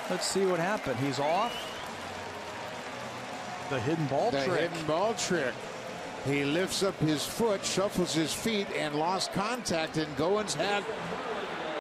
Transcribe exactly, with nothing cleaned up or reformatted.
Let's see what happened. He's off. The hidden ball the trick. hidden ball trick. He lifts up his foot, shuffles his feet, and lost contact, and Goins had